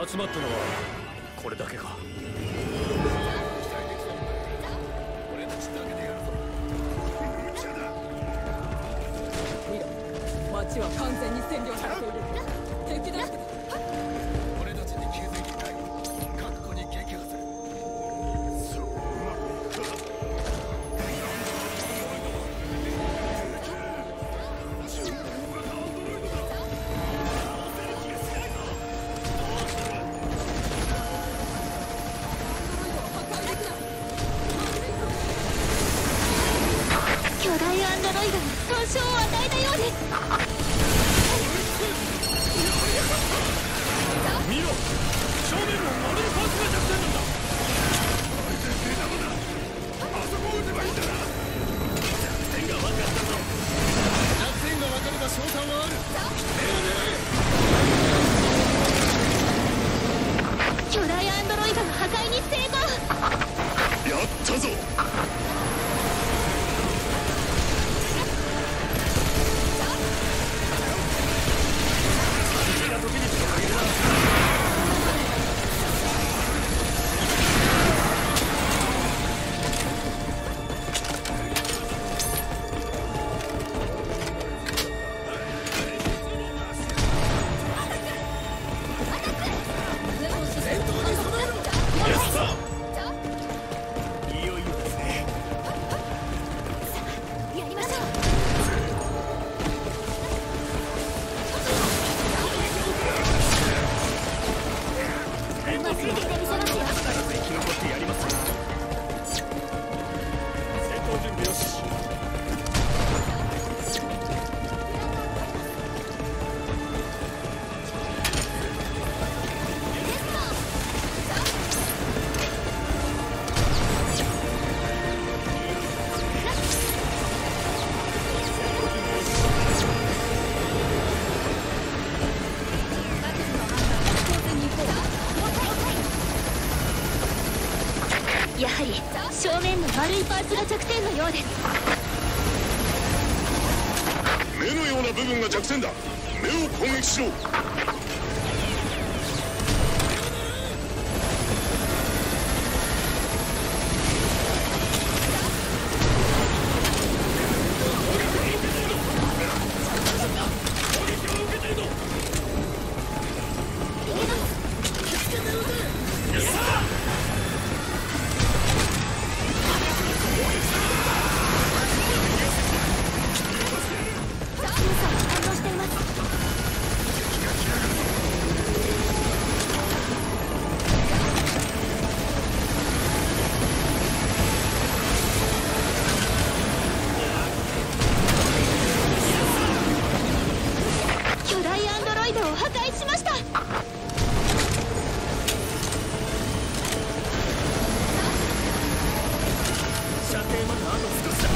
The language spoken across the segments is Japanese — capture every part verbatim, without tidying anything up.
集まったのはこれだけか。俺たちだけでやるぞ。無茶だ。 見ろ、町は完全に占領されている。敵だ。 俺たちに気づいていない。覚悟に撃破する。そううまくいくか。 巨大アンドロイドに損傷を与えたようです。 見ろ、正面のマルファースが弱点なんだ。あれで出たのだ。あそこを撃てばいいんだな。弱点が分かったぞ。弱点が分かれば賞賛はある。 巨大アンドロイドの破壊に成功。 やったぞ。 やはり正面の丸いパーツが弱点のようです。 目のような部分が弱点だ。目を攻撃しろ。 破壊しました。 射程まであと少しだ。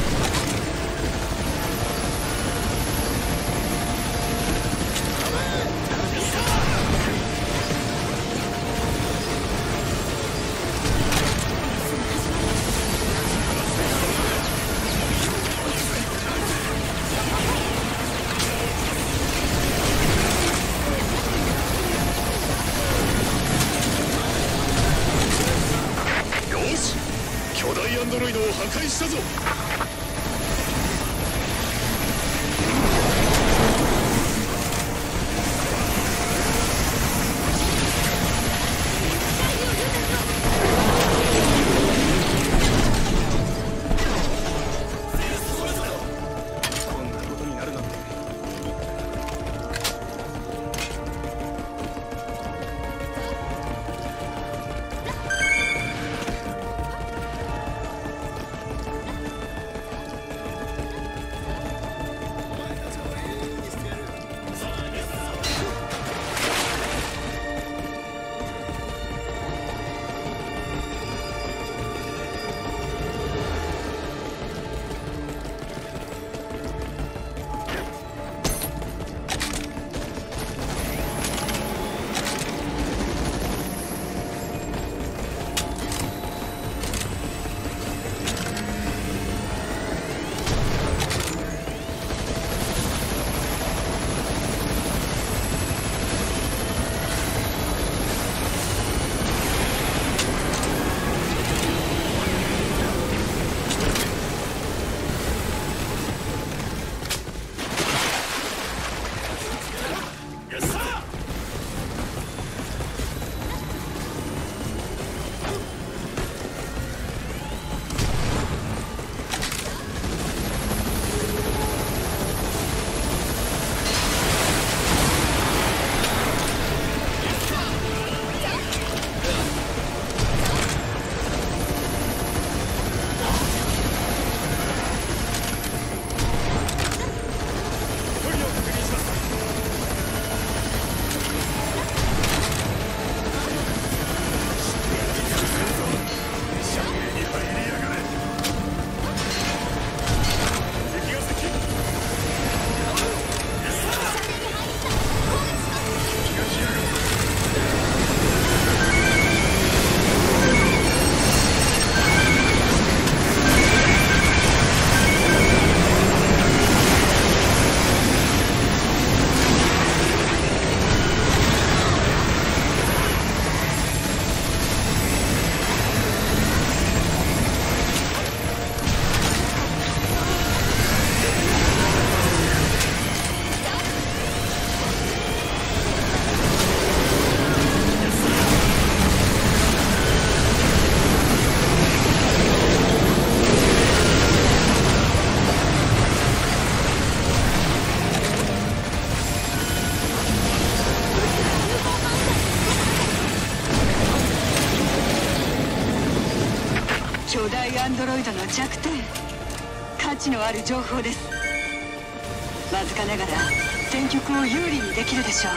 ドロイドの弱点、価値のある情報です。わずかながら戦局を有利にできるでしょ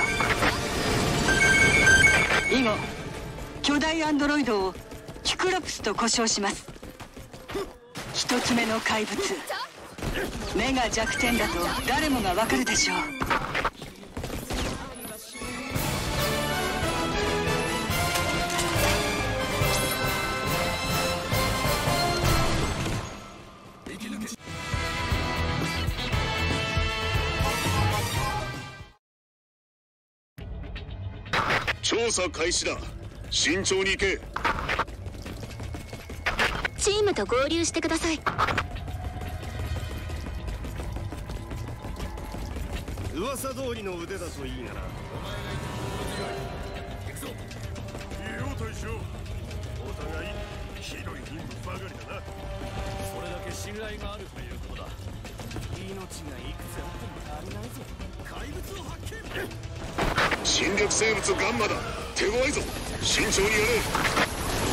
う。以後巨大アンドロイドをキクロプスと呼称します。一つ目の怪物、目が弱点だと誰もがわかるでしょう。 調査開始だ。慎重に行け。 チームと合流してください。 噂通りの腕だといいなら。 行くぞ。いいよ大将。お互いひどい任務ばかりだな。それだけ信頼があるということだ。命がいくつあっても足りないぞ。怪物を発見。侵略生物ガンマだ。手強いぞ。慎重にやれ。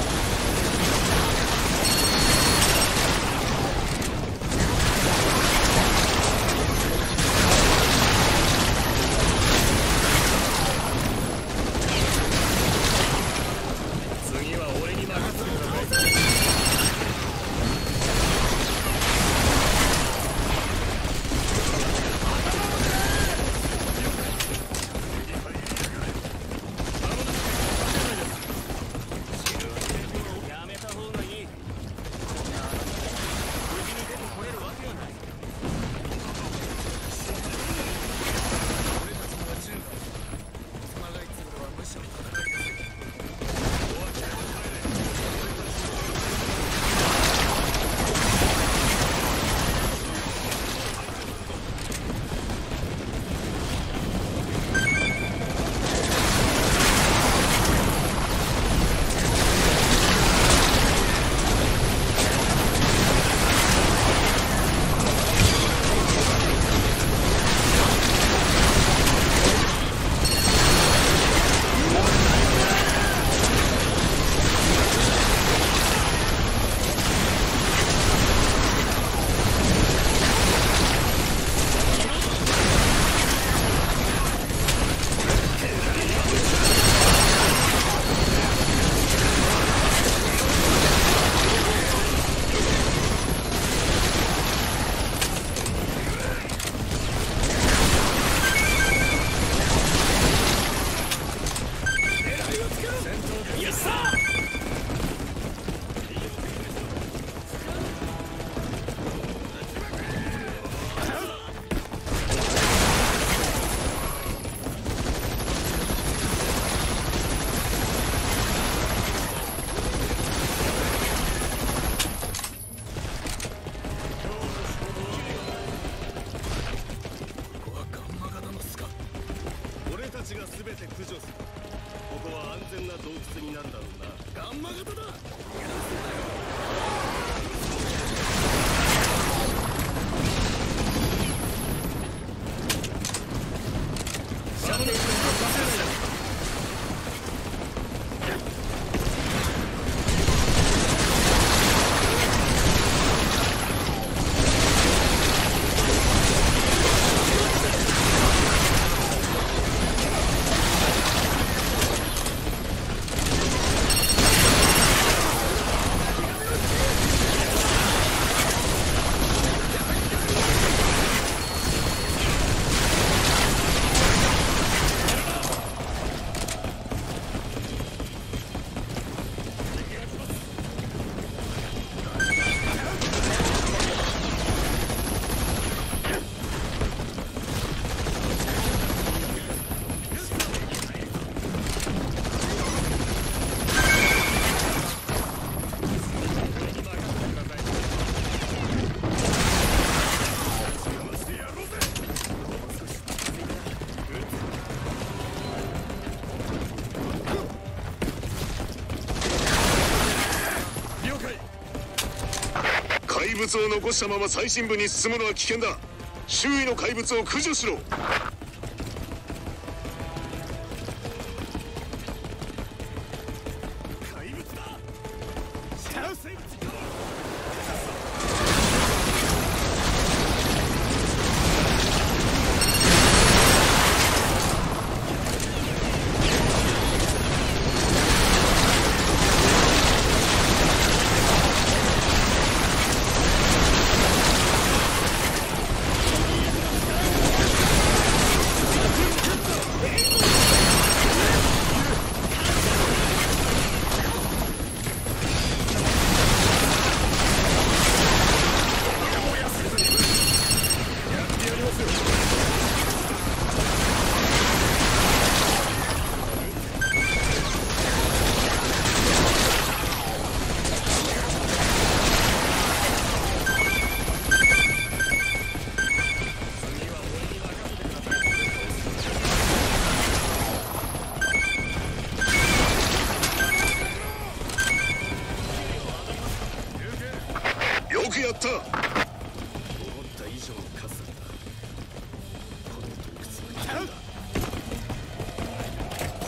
怪物を残したまま最深部に進むのは危険だ。周囲の怪物を駆除しろ。怪物だ。シャウ生物。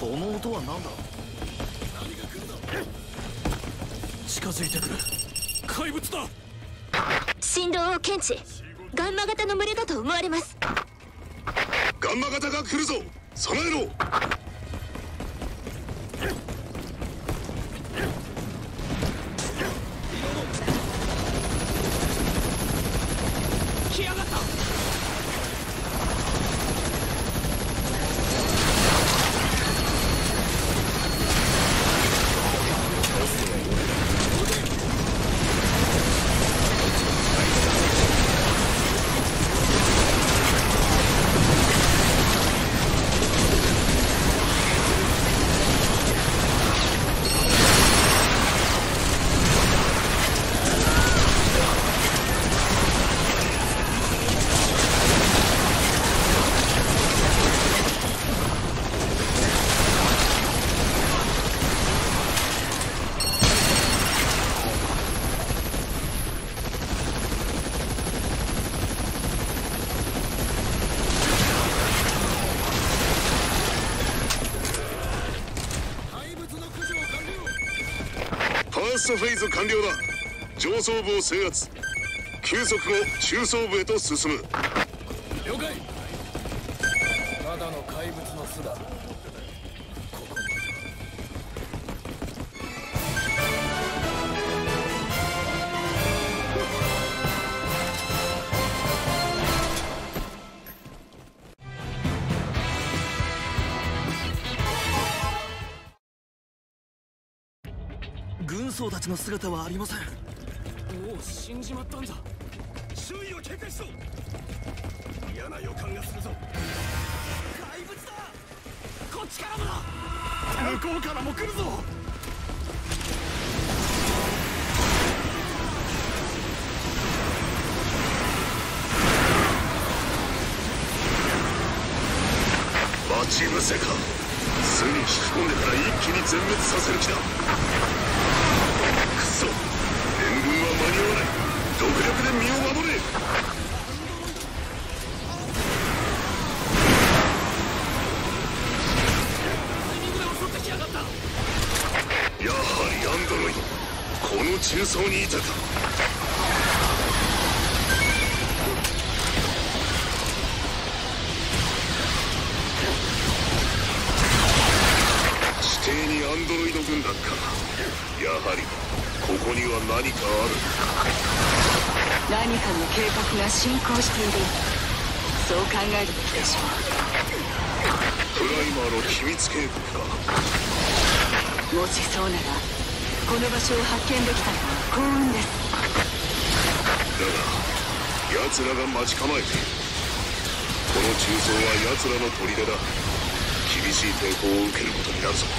の音は何だ。近づいてくる。怪物だ。 振動を検知。ガンマ型の群れだと思われます。 ガンマ型が来るぞ。備えろ。 来やがった。 ファーストフェーズ完了だ。上層部を制圧。休息後中層部へと進む。 了解。ただの怪物の巣だ。ここまで。軍曹たちの姿はありません。もう死んじまったんだ。周囲を警戒しろ。嫌な予感がするぞ。怪物だ。こっちからもだ。向こうからも来るぞ。 待ち伏せか。巣に引き込んでから一気に全滅させる気だ。くそ、援軍は間に合わない。独力で身を守れ。やはりアンドロイド、この中層にいたか。地底にアンドロイド軍団か。やはりここには何かある。 何かの計画が進行している。そう考えるべきでしょう。 プライマーの秘密計画か。 もしそうならこの場所を発見できたのは幸運です。 だが奴らが待ち構えている。この中層は奴らの砦だ。厳しい抵抗を受けることになるぞ。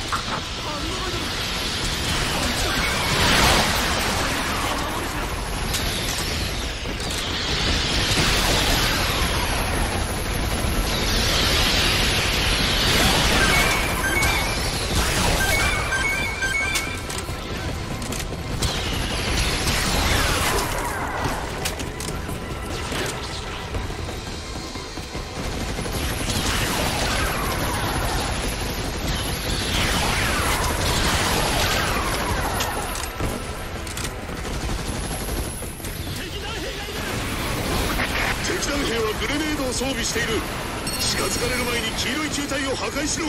グレネードを装備している。近づかれる前に黄色い球体を破壊しろ。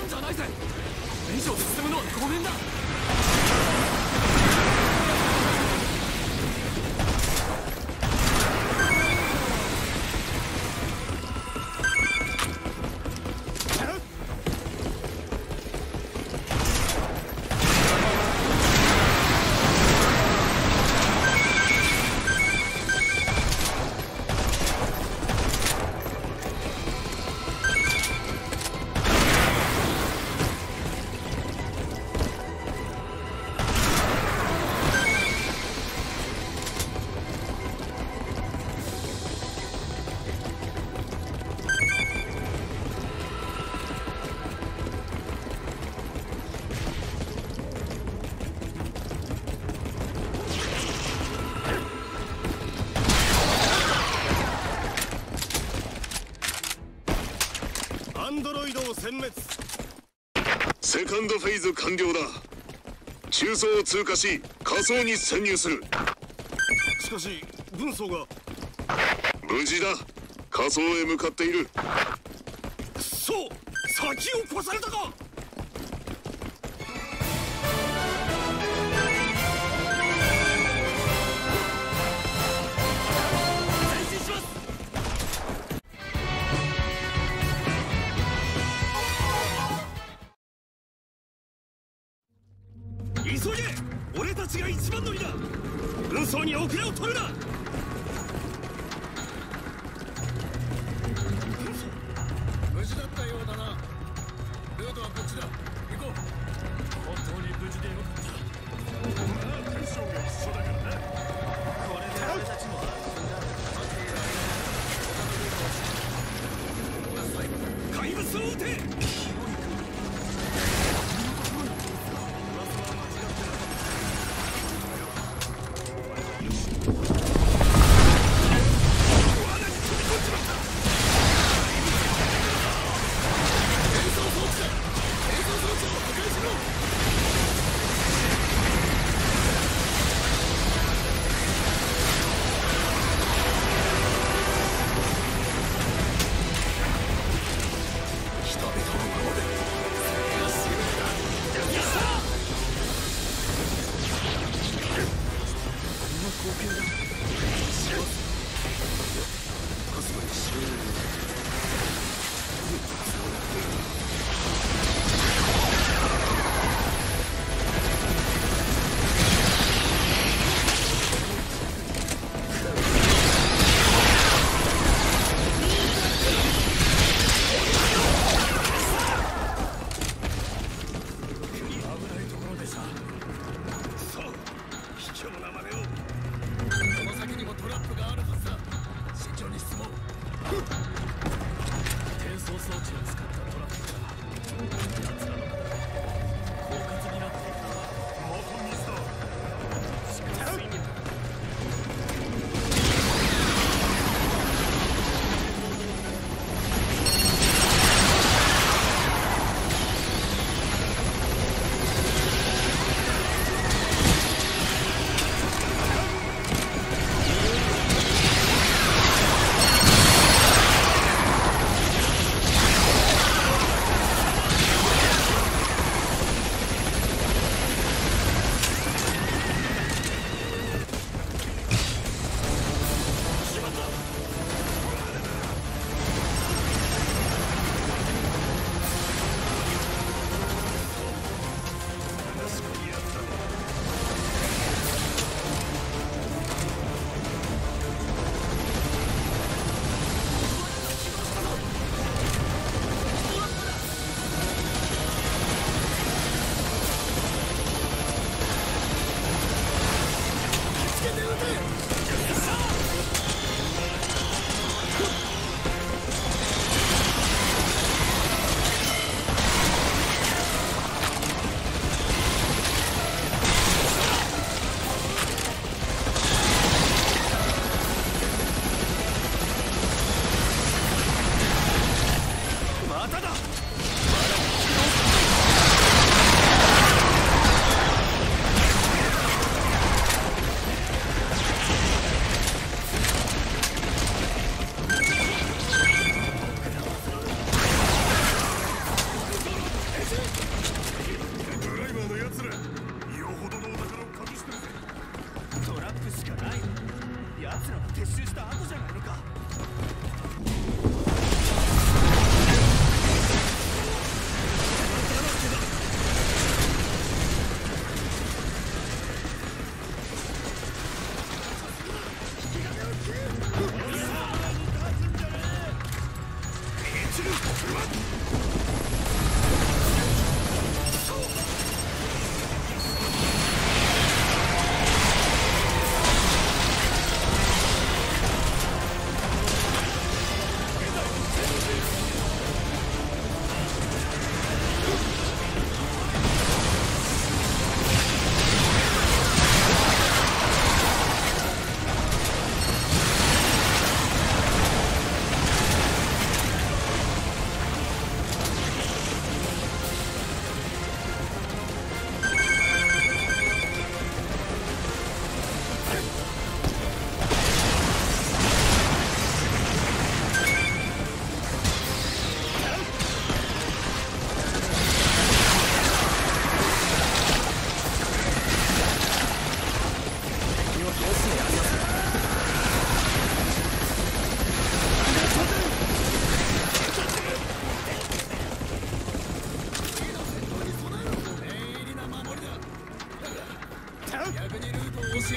じゃないぜ。これ以上進むのはごめんだ。アンドロイドを殲滅。 セカンドフェーズ完了だ。中層を通過し仮想に潜入する。 しかし軍曹が。 無事だ。仮想へ向かっている。 くそ、先を越されたか。急げ、俺たちが一番乗りだ。軍曹に遅れを取るな。無事だったようだな。ルートはこっちだ。行こう。本当に無事でよかった。まあ対象が一緒だからな。これで俺たちも怪物を撃て。 人々の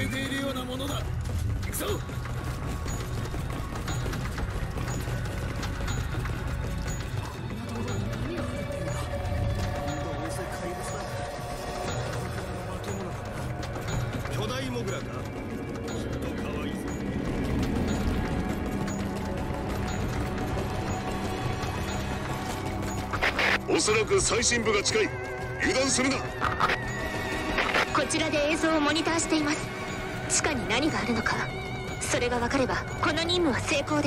えているようなものだ。行くぞ。巨大モグラか。 おそらく最深部が近い。油断するな。 こちらで映像をモニターしています。地下に何があるのか、それが分かればこの任務は成功です。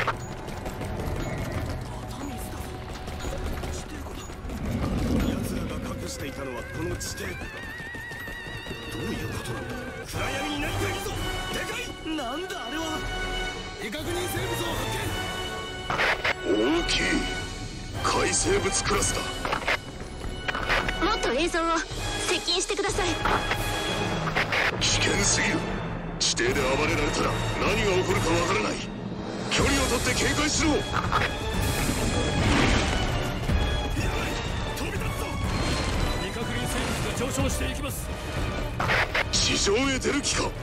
奴らが隠していたのはこの地底湖だ。どういうことなんだ。暗闇に何かいるぞ。でかい。なんだあれは。未確認生物を発見。 大きい海生物クラスだ。 もっと映像を接近してください。 危険すぎる。地底で暴れられたら何が起こるかわからない。距離を取って警戒しろ。 飛び立つぞ。未確認生物が上昇していきます。 地上へ出る気か。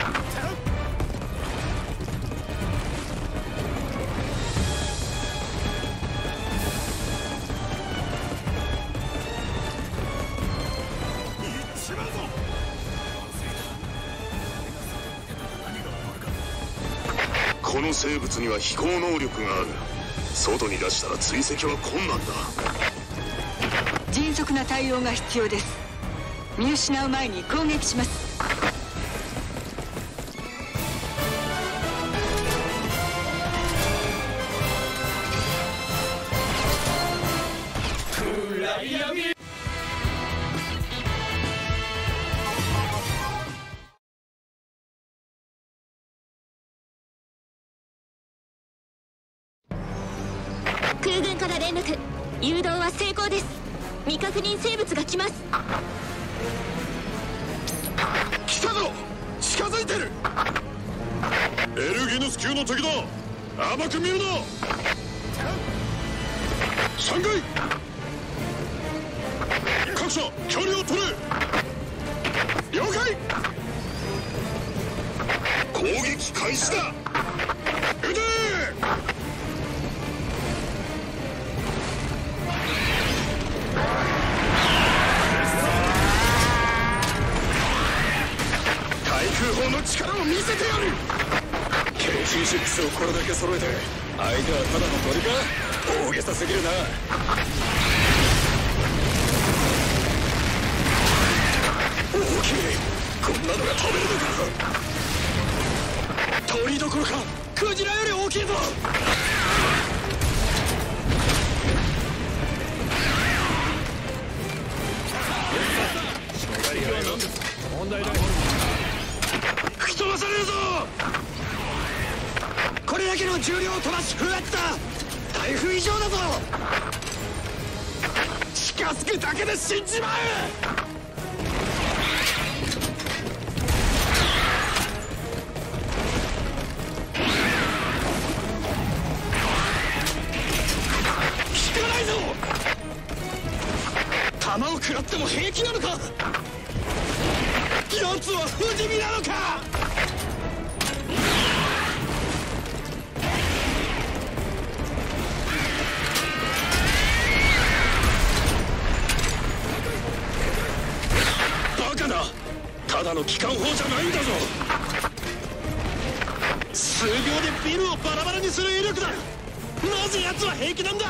この生物には飛行能力がある。外に出したら追跡は困難だ。 迅速な対応が必要です。見失う前に攻撃します。 暗闇。 空軍から連絡。誘導は成功です。未確認生物が来ます。 来たぞ。近づいてる。エルギヌス級の敵だ。甘く見るな。さんかい。各社距離を取れ。了解。攻撃開始だ。撃て。空砲の力を見せてやる。 ケージーシックス をこれだけ揃えて相手はただの鳥か。大げさすぎるな。大きい。こんなのが飛べるのか。鳥どころかクジラより大きいぞ。 問題ない。 吹き飛ばされるぞ。これだけの重量を飛ばし風圧だ。台風以上だぞ。近づくだけで死んじまう。効かないぞ。弾を食らっても平気なのか。奴は不死身なのか。バカだ。ただの機関砲じゃないんだぞ。数秒でビルをバラバラにする威力だ。なぜ奴は平気なんだ。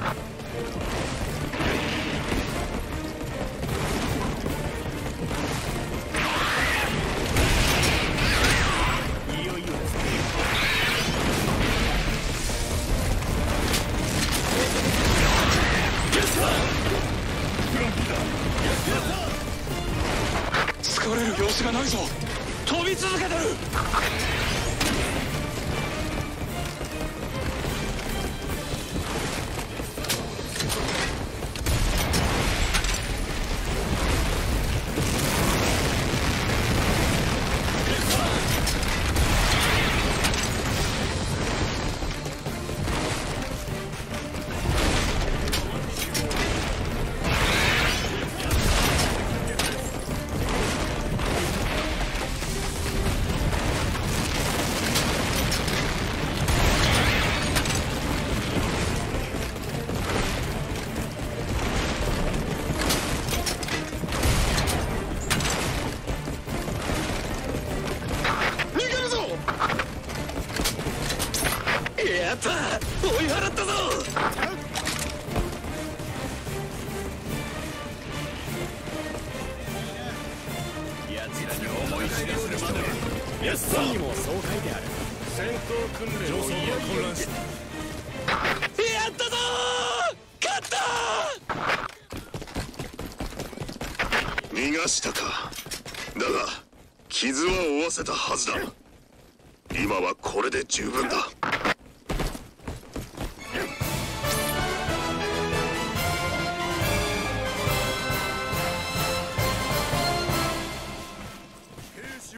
疲れる様子がないぞ。飛び続けてる。 払ったぞ。 奴らに思い知らせるまではやっさにもそう書いてある。戦闘訓練をいや混乱しやったぞー、勝ったー。 逃がしたか。だが傷は負わせたはずだ。今はこれで十分だ。